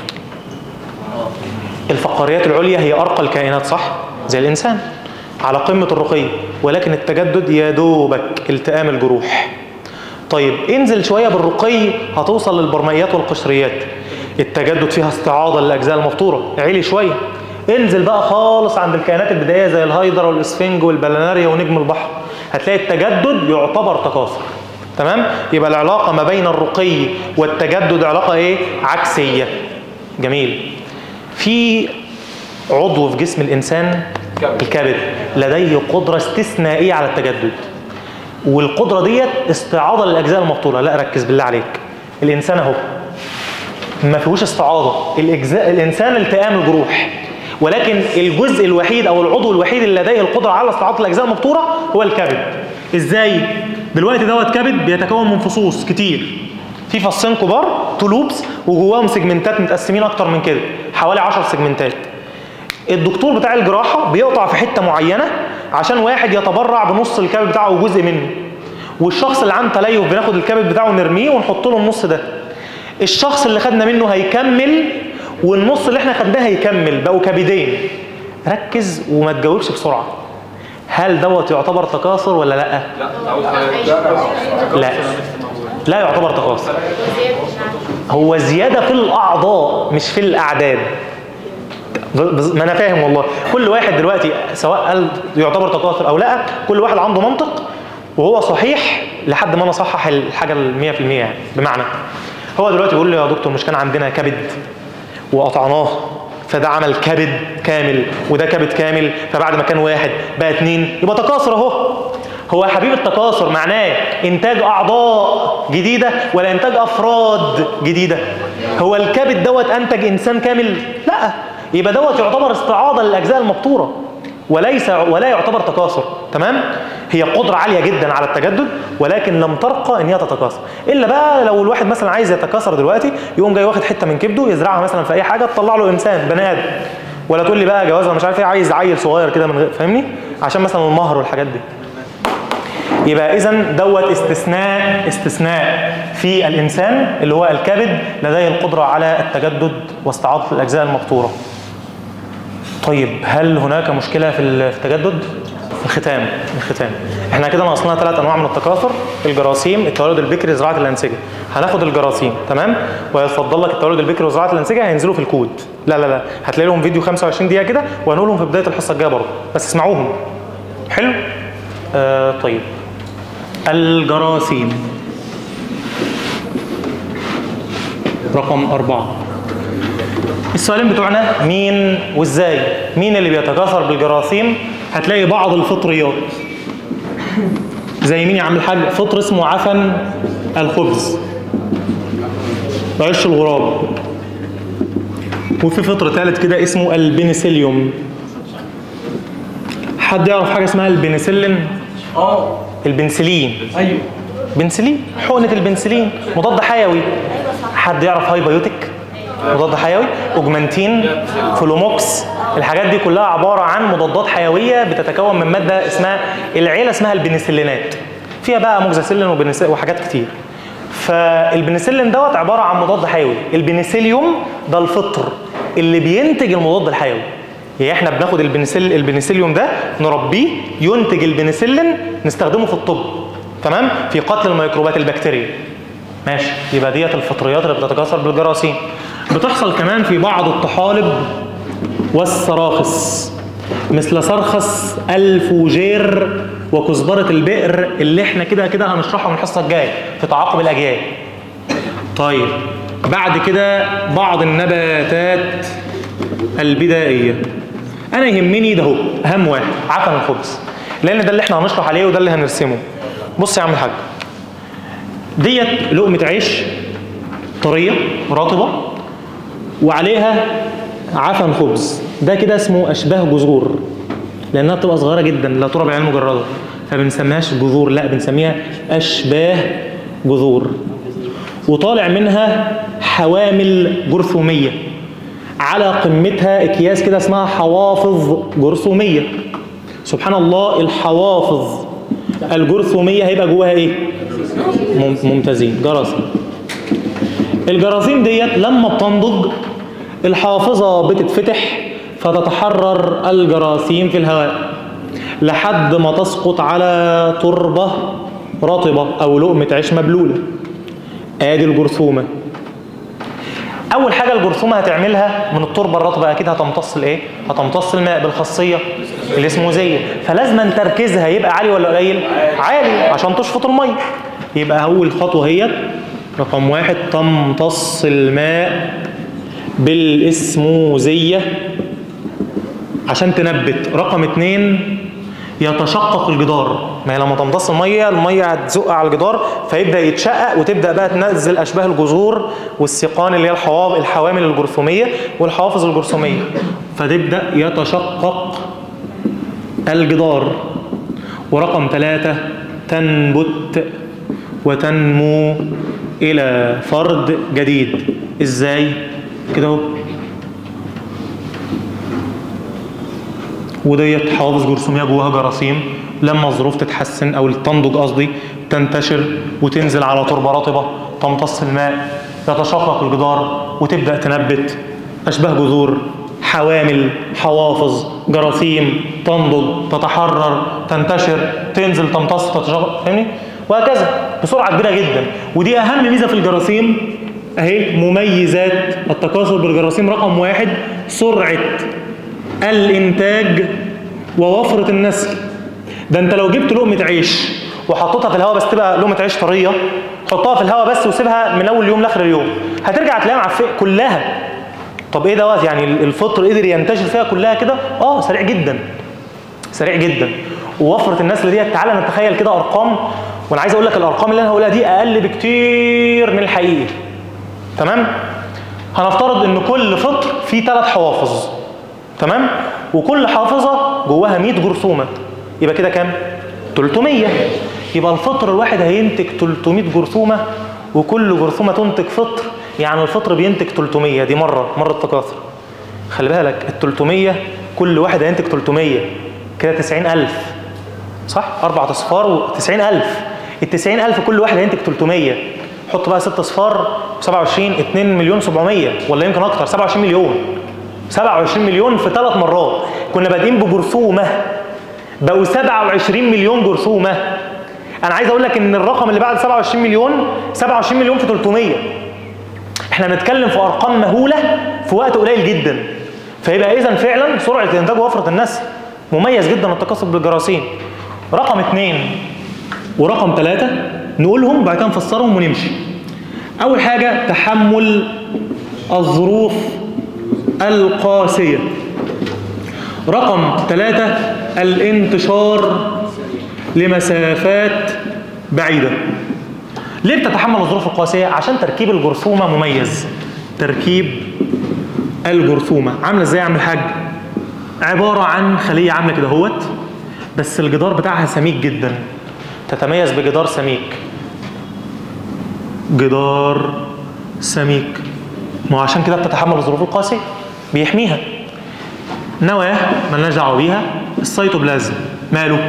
الفقاريات العليا هي ارقى الكائنات صح؟ زي الانسان على قمه الرقي، ولكن التجدد يا دوبك التئام الجروح. طيب انزل شويه بالرقي هتوصل للبرمائيات والقشريات، التجدد فيها استعاضه للاجزاء المفطوره، عالي شويه. انزل بقى خالص عند الكائنات البدائيه زي الهايدرا والاسفنج والبلناريا ونجم البحر، هتلاقي التجدد يعتبر تكاثر. تمام؟ يبقى العلاقه ما بين الرقي والتجدد علاقه ايه؟ عكسيه. جميل. في عضو في جسم الانسان الكبد لديه قدره استثنائيه على التجدد، والقدره ديت استعاضه للاجزاء المفطوره. لا ركز بالله عليك، الانسان اهو ما فيهوش استعاضه، الاجزاء الانسان التئام الجروح، ولكن الجزء الوحيد او العضو الوحيد اللي لديه القدره على استعاضه الاجزاء المفطوره هو الكبد. ازاي؟ دلوقتي دوت كبد بيتكون من فصوص كتير، في فصين كبار تولوبس وجواهم سيجمنتات متقسمين اكتر من كده، حوالي عشر سيجمنتات. الدكتور بتاع الجراحه بيقطع في حته معينه عشان واحد يتبرع بنص الكبد بتاعه وجزء منه، والشخص اللي عنده تليف بناخد الكبد بتاعه نرميه ونحط له النص ده. الشخص اللي خدنا منه هيكمل، والنص اللي احنا خدناه هيكمل، بقوا كبدين. ركز وما تجاوبش بسرعه. هل دوت يعتبر تكاثر ولا لا؟ لا لا يعتبر تكاثر. هو زياده في الاعضاء مش في الاعداد. ما انا فاهم والله. كل واحد دلوقتي سواء قال يعتبر تكاثر او لا، كل واحد عنده منطق وهو صحيح لحد ما انا اصحح الحاجه ال مية في المية يعني. بمعنى هو دلوقتي بيقول لي يا دكتور مش كان عندنا كبد وقطعناه فده عمل كبد كامل وده كبد كامل، فبعد ما كان واحد بقى اتنين يبقى تكاثر اهو. هو يا حبيبي التكاثر معناه انتاج اعضاء جديده ولا انتاج افراد جديده؟ هو الكبد دوت انتج انسان كامل؟ لا، يبقى دوت يعتبر استعاضه للاجزاء المبتوره وليس ولا يعتبر تكاثر. تمام؟ هي قدره عاليه جدا على التجدد ولكن لم ترقى ان هي تتكاثر، الا بقى لو الواحد مثلا عايز يتكاثر دلوقتي يقوم جاي واخد حته من كبده يزرعها مثلا في اي حاجه تطلع له انسان بني ادم. ولا تقول لي بقى جواز مش عارف ايه، عايز عيل صغير كده من غير، فاهمني؟ عشان مثلا المهر والحاجات دي. يبقى اذا دوت استثناء استثناء في الانسان اللي هو الكبد لديه القدره على التجدد واستعاضه الاجزاء المبتوره. طيب هل هناك مشكله في التجدد؟ الختام الختام احنا كده ناقصنا ثلاث انواع من التكاثر: الجراثيم، التولد البكري، زراعه الانسجه. هناخد الجراثيم تمام، ويفضل لك التولد البكري وزراعه الانسجه هينزلوا في الكود. لا لا لا هتلاقي لهم فيديو خمسة وعشرين دقيقه كده وهنقولهم في بدايه الحصه الجايه برضه، بس اسمعوهم. حلو؟ آه طيب الجراثيم رقم أربعة. السؤالين بتوعنا مين وازاي؟ مين اللي بيتكاثر بالجراثيم؟ هتلاقي بعض الفطريات زي مين يا عم الحاج؟ فطر اسمه عفن الخبز، عش الغراب. وفي فطر ثالث كده اسمه البنسليوم. حد يعرف حاجه اسمها البنسلين؟ اه البنسلين. ايوه بنسلين، حقنه البنسلين مضاد حيوي. حد يعرف هايبيوتيك؟ مضاد حيوي. اوجمانتين، فلوموكس، الحاجات دي كلها عباره عن مضادات حيويه بتتكون من ماده اسمها العيله اسمها البنسلينات، فيها بقى موكساسيلين وبنسل وحاجات كتير. فالبنسلين دوت عباره عن مضاد حيوي. البنسليوم ده الفطر اللي بينتج المضاد الحيوي. يعني احنا بناخد البنسل البنسليوم ده نربيه ينتج البنسلين نستخدمه في الطب، تمام؟ في قتل الميكروبات البكتيريه. ماشي، يبقى ديت الفطريات اللي بتتكاثر بالجراثيم. بتحصل كمان في بعض الطحالب والسراخس مثل سرخس الفوجير وكزبرة البئر اللي احنا كده كده هنشرحهم الحصة الجاية في تعاقب الأجيال. طيب بعد كده بعض النباتات البدائية. أنا يهمني ده هو أهم واحد، عفن الخبز، لأن ده اللي احنا هنشرح عليه وده اللي هنرسمه. بص يا عم الحاج، ديت لقمة عيش طرية رطبة وعليها عفن خبز، ده كده اسمه أشباه جذور لأنها بتبقى صغيرة جدا لا ترى بعين مجردة، فبنسميهاش جذور، لا بنسميها أشباه جذور. وطالع منها حوامل جرثومية على قمتها أكياس كده اسمها حوافظ جرثومية. سبحان الله، الحوافظ الجرثومية هيبقى جواها إيه؟ ممتازين، جراثيم. الجراثيم ديت لما بتنضج الحافظة بتتفتح فتتحرر الجراثيم في الهواء لحد ما تسقط على تربة رطبة أو لقمة عيش مبلولة. آدي الجرثومة. أول حاجة الجرثومة هتعملها من التربة الرطبة أكيد هتمتص الإيه؟ هتمتص الماء بالخاصية الاسموزية، فلازم تركيزها يبقى عالي ولا قليل؟ عالي عشان تشفط المية. يبقى أول خطوة هي رقم واحد تمتص الماء بالاسموزية عشان تنبت. رقم اتنين يتشقق الجدار، ما هي لما تمتص المية المية هتزق على الجدار فيبدأ يتشقق وتبدأ بقى تنزل أشباه الجذور والسيقان اللي هي الحوامل الجرثومية والحوافظ الجرثومية، فتبدأ يتشقق الجدار. ورقم ثلاثة تنبت وتنمو إلى فرد جديد. إزاي؟ كده اهو. وديت حوافظ جرثومية جواها جراثيم، لما الظروف تتحسن أو تنضج قصدي تنتشر وتنزل على تربة رطبة تمتص الماء يتشقق الجدار وتبدأ تنبت أشباه جذور حوامل، حوافظ، جراثيم، تنضج، تتحرر، تنتشر، تنزل، تمتص، تتشغل، فاهمني؟ وهكذا بسرعه كبيره جدا. ودي اهم ميزه في الجراثيم اهي. مميزات التكاثر بالجراثيم رقم واحد سرعه الانتاج ووفره النسل. ده انت لو جبت لقمه عيش وحطيتها في الهواء بس تبقى لقمه عيش طريه، حطها في الهواء بس وسيبها من اول يوم لاخر اليوم، هترجع تلاقيها معفيه كلها. طب ايه دوت؟ يعني الفطر قدر ينتشر فيها كلها كده؟ اه سريع جدا، سريع جدا. ووفره النسل ديت تعالى نتخيل كده ارقام، وانا عايز اقول لك الارقام اللي انا هقولها دي اقل بكتير من الحقيقي. تمام؟ هنفترض ان كل فطر فيه ثلاث حوافظ، تمام؟ وكل حافظه جواها مية جرثومه، يبقى كده كام؟ تلتمية. يبقى الفطر الواحد هينتج تلتمية جرثومه، وكل جرثومه تنتج فطر، يعني الفطر بينتج تلتمية. دي مره مره تكاثر. خلي بالك ال تلتمية كل واحد هينتج تلتمية، كده تسعين ألف، صح؟ أربع أصفار وتسعين ألف. ال تسعين ألف كل واحد هينتج تلتمية. حط بقى ست أصفار سبعة وعشرين، اتنين مليون سبعمية، ولا يمكن أكتر، سبعة وعشرين مليون. سبعة وعشرين مليون في ثلاث مرات. كنا بادئين بجرثومة بقوا سبعة وعشرين مليون جرثومة. أنا عايز أقول لك إن الرقم اللي بعد سبعة وعشرين مليون سبعة وعشرين مليون في تلتمية. إحنا بنتكلم في أرقام مهولة في وقت قليل جدا. فيبقى إذا فعلا سرعة الإنتاج ووفرة النسل مميز جدا التكاثر بالجراثيم. رقم اثنين ورقم ثلاثة نقولهم بعد كده نفسرهم ونمشي. أول حاجة تحمل الظروف القاسية. رقم ثلاثة الانتشار لمسافات بعيدة. ليه بتتحمل الظروف القاسية؟ عشان تركيب الجرثومة مميز. تركيب الجرثومة عاملة ازاي يا عم الحاج؟ عبارة عن خلية عاملة كده اهوت، بس الجدار بتاعها سميك جدا. تتميز بجدار سميك. جدار سميك. ما عشان كده بتتحمل الظروف القاسية، بيحميها. نواة مالناش دعوة بيها. السيتوبلازم ماله؟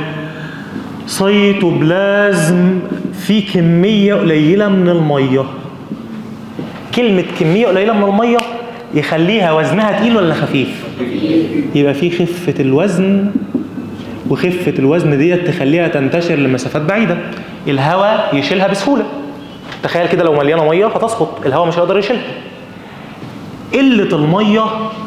سيتوبلازم فيه كمية قليلة من المية. كلمة كمية قليلة من المية يخليها وزنها تقيل ولا خفيف؟ يبقى فيه خفة الوزن، وخفة الوزن ديت تخليها تنتشر لمسافات بعيدة. الهواء يشيلها بسهولة. تخيل كده لو مليانة مية هتسقط، الهواء مش هيقدر يشيلها. قلة المية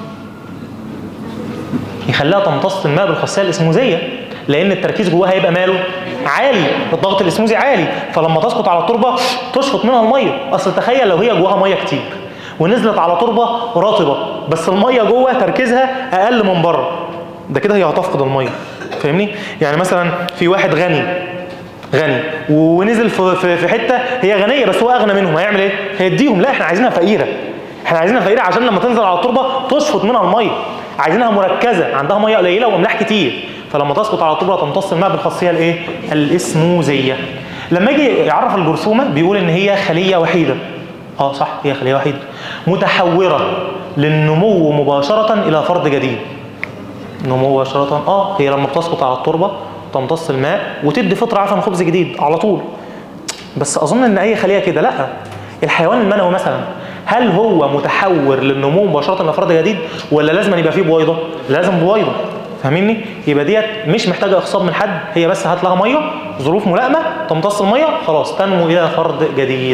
يخليها تمتص الماء بالخاصية الاسموزية، لأن التركيز جواها هيبقى ماله؟ عالي، الضغط الاسموزي عالي، فلما تسقط على التربة تشفط منها المية. أصل تخيل لو هي جواها مية كتير ونزلت على تربة رطبة، بس المية جوه تركيزها أقل من بره، ده كده هي هتفقد المية. فاهمني؟ يعني مثلا في واحد غني غني ونزل في في حته هي غنيه بس هو اغنى منهم، هيعمل ايه؟ هيديهم. لا احنا عايزينها فقيره. احنا عايزينها فقيره عشان لما تنزل على التربه تشفط منها الميه. عايزينها مركزه، عندها ميه قليله واملاح كتير، فلما تسقط على التربه تمتص الماء بالخاصيه الايه؟ الاسموزيه. لما يجي يعرف الجرثومه بيقول ان هي خليه وحيده. اه صح، هي خليه وحيده متحوره للنمو مباشره الى فرد جديد. نمو مباشره، اه هي لما بتسقط على التربه تمتص الماء وتدي فطر عفن خبز جديد على طول. بس اظن ان اي خليه كده لا. الحيوان المنوي مثلا هل هو متحور للنمو مباشره لفرد جديد، ولا لازم يبقى فيه بويضه؟ لازم بويضه. فاهميني؟ يبقى ديت مش محتاجه اخصاب من حد، هي بس هات لها ميه، ظروف ملائمه، تمتص الميه، خلاص تنمو الى فرد جديد.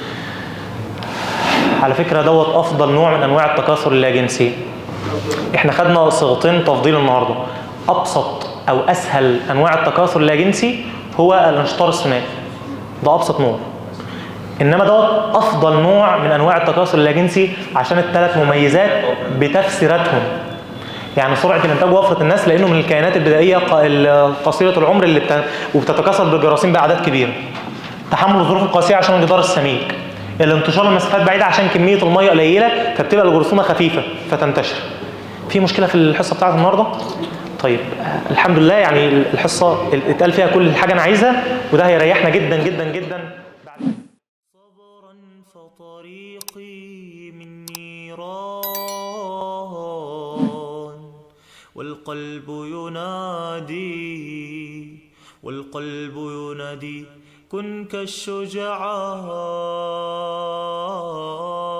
على فكره دوت افضل نوع من انواع التكاثر اللاجنسي. احنا خدنا صيغتين تفضيل النهارده. ابسط او اسهل انواع التكاثر اللاجنسي هو الانشطار الثنائي، ده ابسط نوع. انما دوت افضل نوع من انواع التكاثر اللاجنسي عشان الثلاث مميزات بتفسيراتهم. يعني سرعه الانتاج ووفره النسل، لانه من الكائنات البدائيه قصيره العمر اللي بت... وبتتكاثر بالجراثيم باعداد كبيره. تحمل الظروف القاسيه عشان الجدار السميك. الانتشار لمسافات بعيده عشان كميه الميه قليله، فبتبقى الجرثومه خفيفه فتنتشر. في مشكله في الحصه بتاعت النهارده؟ طيب الحمد لله، يعني الحصه اتقال فيها كل حاجه انا عايزها، وده هيريحنا جدا جدا جدا. صبرا فطريقي من نيران، والقلب ينادي والقلب ينادي كن كالشجعان.